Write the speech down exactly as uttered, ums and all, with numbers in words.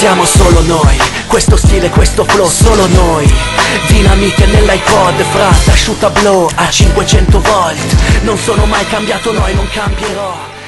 siamo solo noi, questo stile, questo flow, solo noi. Dinamite nell'iPod, frate, asciutta blow a cinquecento volt. Non sono mai cambiato, noi non cambierò.